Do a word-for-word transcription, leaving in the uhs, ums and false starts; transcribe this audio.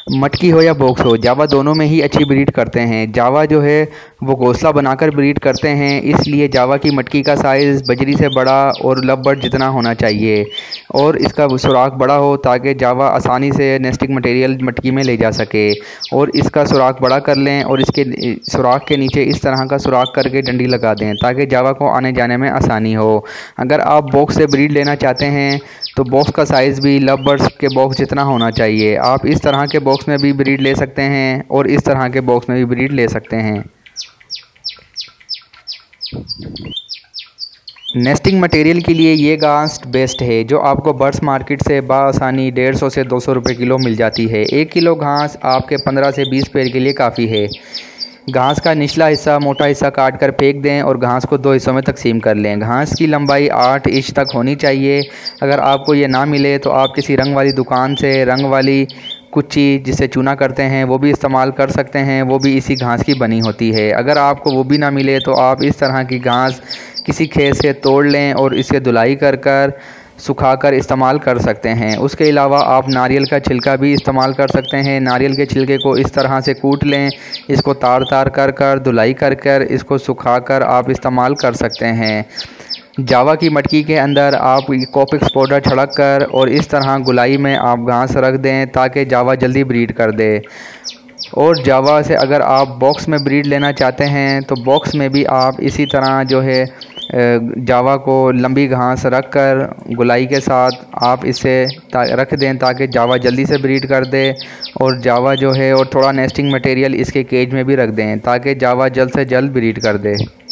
मटकी हो या बॉक्स हो, जावा दोनों में ही अच्छी ब्रीड करते हैं। जावा जो है वो घोंसला बनाकर ब्रीड करते हैं, इसलिए जावा की मटकी का साइज़ बजरी से बड़ा और लव बर्ड जितना होना चाहिए और इसका सुराख बड़ा हो ताकि जावा आसानी से नेस्टिंग मटेरियल मटकी में ले जा सके। और इसका सुराख बड़ा कर लें और इसके सुराख के नीचे इस तरह का सुराख करके डंडी लगा दें ताकि जावा को आने जाने में आसानी हो। अगर आप बॉक्स से ब्रीड लेना चाहते हैं तो बॉक्स का साइज़ भी लव बर्ड्स के बॉक्स जितना होना चाहिए। आप इस तरह के बॉक्स में भी ब्रीड ले सकते हैं और इस तरह के बॉक्स में भी ब्रीड ले सकते हैं। नेस्टिंग मटेरियल के लिए ये घास बेस्ट है जो आपको बर्ड्स मार्केट से बासानी डेढ़ सौ से दो सौ रुपये किलो मिल जाती है। एक किलो घास आपके पंद्रह से बीस पेड़ के लिए काफ़ी है। घास का निचला हिस्सा मोटा हिस्सा काट कर फेंक दें और घास को दो हिस्सों में तकसीम कर लें। घास की लंबाई आठ इंच तक होनी चाहिए। अगर आपको ये ना मिले तो आप किसी रंग वाली दुकान से रंग वाली कुच्ची जिससे चूना करते हैं वो भी इस्तेमाल कर सकते हैं, वो भी इसी घास की बनी होती है। अगर आपको वो भी ना मिले तो आप इस तरह की घास किसी खेत से तोड़ लें और इसे धुलाई कर कर सुखाकर इस्तेमाल कर सकते हैं। उसके अलावा आप नारियल का छिलका भी इस्तेमाल कर सकते हैं। नारियल के छिलके को इस तरह से कूट लें, इसको तार तार कर कर धुलाई कर कर इसको सुखाकर आप इस्तेमाल कर सकते हैं। जावा की मटकी के अंदर आप कोपिक्स पाउडर छिड़क कर और इस तरह गुलाई में आप घास रख दें ताकि जावा जल्दी ब्रीड कर दे। और जावा से अगर आप बॉक्स में ब्रीड लेना चाहते हैं तो बॉक्स में भी आप इसी तरह जो है जावा को लंबी घास रख कर गुलाई के साथ आप इसे रख दें ताकि जावा जल्दी से ब्रीड कर दे। और जावा जो है और थोड़ा नेस्टिंग मटेरियल इसके केज में भी रख दें ताकि जावा जल्द से जल्द ब्रीड कर दे।